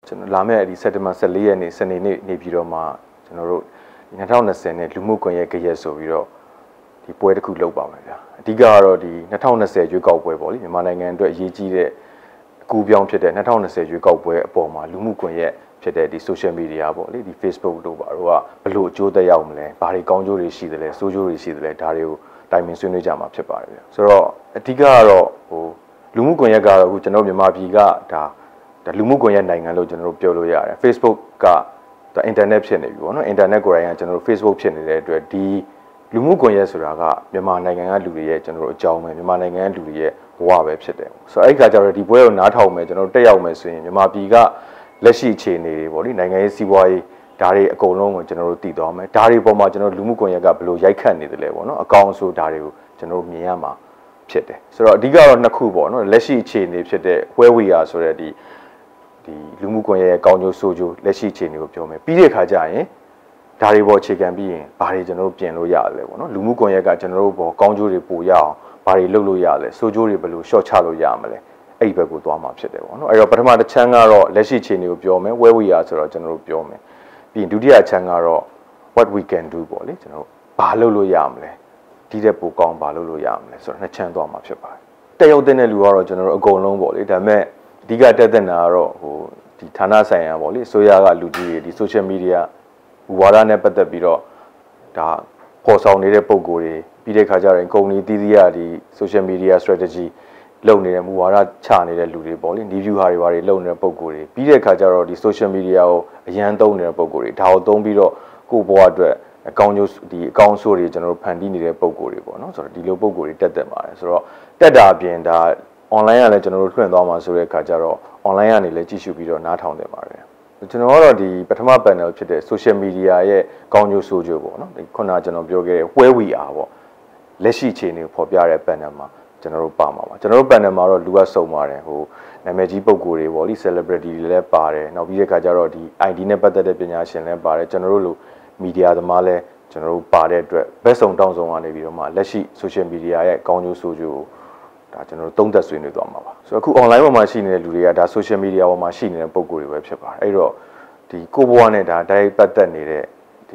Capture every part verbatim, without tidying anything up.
ကျွန်တော်လာမယ့်ဒီစက်တင်ဘာ၁၄ရက်နေ့စနေနေ့နေပြီးတော့မှကျွန်တော်တို့၂၀၂၀နဲ့လူမှုကွန်ရက်ကြရက်ဆိုပြီးတော့ဒီပွဲတစ်ခုလုပ်ပါမယ်ဗျာအဓိကကတော့ဒီ၂၀၂၀ရွေးကောက်ပွဲပေါ့လေမြန်မာနိုင်ငံအတွက်အရေးကြီးတဲ့အကူပြောင်းဖြစ်တဲ့၂၀၂၀ရွေးကောက်ပွဲအပေါ်မှာလူမှုကွန်ရက်ဖြစ်တဲ့ဒီ social media ပေါ့လေဒီ Facebook တို့ပါတော့ကဘယ်လိုအကျိုးသက်ရောက်မလဲဘာတွေကောင်းကျိုးတွေရှိသလဲဆိုးကျိုးတွေရှိသလဲဒါတွေကိုတိုင်ပင်ဆွေးနွေးကြမှာဖြစ်ပါတယ်ဗျာဆိုတော့အဓိကကတော့ဟိုလူမှုကွန်ရက်ကတော့အခုကျွန်တော်မြန်မာပြည်ကဒါလူမှုကွန်ရက်နိုင်ငံလို့ကျွန်တော်တို့ပြောလို့ရတယ် Facebook ကဒါ internet ဖြစ်နေပြီပေါ့နော် internet ကိုယ်တိုင်ကကျွန်တော်တို့ Facebook ဖြစ်နေတဲ့အတွက်ဒီလူမှုကွန်ရက်ဆိုတာကမြန်မာနိုင်ငံကလူတွေရဲ့ကျွန်တော်တို့အကြောင်းပဲမြန်မာနိုင်ငံကလူတွေရဲ့ဘဝပဲဖြစ်တယ်ဆိုတော့အဲ့ခါကျတော့ဒီပွဲကိုနားထောင်မယ်ကျွန်တော်တို့တက်ရောက်မယ်ဆိုရင်မြန်မာပြည်ကလက်ရှိအခြေအနေတွေပေါ့လေနိုင်ငံရေးစီးပွားရေးဒါတွေအကုန်လုံးကိုကျွန်တော်တို့တည်သွားမယ်ဒါတွေပေါ်မှာကျွန်တော်လူမှုကွန်ရက်ကဘယ်လိုရိုက်ခတ်နေတယ်လဲပေါ့နော်အကောင်ဆိုဒါတွေကိုကျွန်တော်တို့မြင်ရမှာဖြစ်တယ်ဆိုတော့အဓိကတော့နှစ်ခုပေါ့နော်လက်ရှိအခြေအနေဖြစ်တဲ့ where we are ဆိုတဲ့ဒီဒီလူမှုကွန်ရက်ရဲ့ကောင်းကျိုးဆိုးကျိုးလက်ရှိအခြေအနေကိုပြောမယ်ပြီးတဲ့ခါကျရင်ဒါတွေပေါ်အခြေခံပြီးရင်ဘာတွေကျွန်တော်တို့ပြင်လို့ရတယ်လဲပေါ့နော်လူမှုကွန်ရက်ကကျွန်တော်တို့ပေါ်ကောင်းကျိုးတွေပို့ရအောင်ဘာတွေလုပ်လို့ရလဲဆိုးကျိုးတွေဘယ်လို short ချလို့ရမလဲအဲ့ဒီဘက်ကိုသွားမှာဖြစ်တယ်ပေါ့နော်အဲ့တော့ပထမတစ်ချမ်းကတော့လက်ရှိအခြေအနေကိုပြောမယ် where we are ဆိုတော့ကျွန်တော်တို့ပြောမယ်ပြီးရင်ဒုတိယချမ်းကတော့ what we can do ပေါ့လေကျွန်တော်တို့ဘာလုပ်လို့ရမလဲဒီတဲ့ပိုကောင်းဘာလုပ်လို့ရမလဲဆိုတော့နှစ်ချမ်းသွားမှာဖြစ်ပါတယ်တက်ရောက်တဲ့လူကတော့ကျွန်တော်တို့အကုန်လုံးပေါ့လေဒါပေမဲ့အဓိကတက်တဲ့နာကတော့ဟိုဒီဌာနဆိုင်ရာပေါ့လေအစိုးရကလူကြီးတွေဒီ social media ဝါဒနဲ့ပတ်သက်ပြီးတော့ဒါပေါ်ဆောင်နေတဲ့ပုံကိုယ်တွေပြီးတဲ့ခါကျရင်ကုမ္ပဏီတည်တည်ရဒီ social media strategy လုပ်နေတဲ့မူဝါဒချနေတဲ့လူတွေပေါ့လေ new view ဟာတွေဘာတွေလုပ်နေတဲ့ပုံကိုယ်တွေပြီးတဲ့ခါကျတော့ဒီ social media ကိုအရန်သုံးနေတဲ့ပုံကိုယ်တွေဒါကိုသုံးပြီးတော့ကိုယ့်ဘဝအတွက်အကောင့်ကျိုးဒီအကောင့်ဆိုးတွေကျွန်တော်တို့ဖန်တီးနေတဲ့ပုံကိုယ်တွေပေါ့နော်ဆိုတော့ဒီလိုပုံကိုယ်တွေတက်တက်ပါတယ်ဆိုတော့တက်တာအပြင်ဒါ online ကလည်းကျွန်တော်တို့လွှင့်သွားမှာဆိုတဲ့အခါကျတော့ online ကနေလည်းကြည့်ရှုပြီးတော့နားထောင်နေပါတယ်ကျွန်တော်ကတော့ဒီပထမ panel ဖြစ်တဲ့ social media ရဲ့ကောင်းကျိုးဆိုးကျိုးပေါ့နော်ဒီခုနကကျွန်တော်ပြောခဲ့တဲ့ where we are ပေါ့လက်ရှိအခြေအနေကိုဖော်ပြတဲ့ panel မှာကျွန်တော်တို့ပါမှာပါကျွန်တော်တို့ panel မှာတော့လူကစုံပါတယ်ဟိုနာမည်ကြီးပုဂ္ဂိုလ်တွေပေါ့လေ celebrity တွေလည်းပါတယ်နောက်ပြီးတဲ့အခါကျတော့ဒီ I D နဲ့ပတ်သက်တဲ့ပညာရှင်လည်းပါတယ်ကျွန်တော်တို့လို media သမားလည်းကျွန်တော်တို့ပါတဲ့အတွက်ဘက်စုံတောင်းစုံကနေပြီးတော့မှလက်ရှိ social media ရဲ့ကောင်းကျိုးဆိုးကျိုးဒါကျွန်တော်တို့သုံးသပ်ဆွေးနွေးသွားမှာပါဆိုတော့အခု online ပေါ်မှာရှိနေတဲ့လူတွေကဒါ social media ပေါ်မှာရှိနေတဲ့ပုံကိုယ်တွေပဲဖြစ်ပါတယ်အဲ့တော့ဒီကိုဘွားနဲ့ဒါတိုက်ပတ်သက်နေတဲ့ဒီ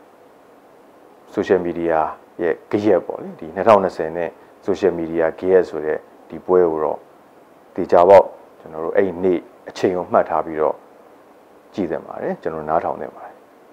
social media ရဲ့ကြရက်ပေါ့လေဒီ၂၀၂၀နဲ့ social media ကြရက်ဆိုတဲ့ဒီပွဲကိုတော့တေချာပေါက်ကျွန်တော်တို့အဲ့ဒီနေ့အချိန်ကိုမှတ်ထားပြီးတော့ကြည့်သင့်ပါတယ်ကျွန်တော်နားထောင်သင့်ပါတယ်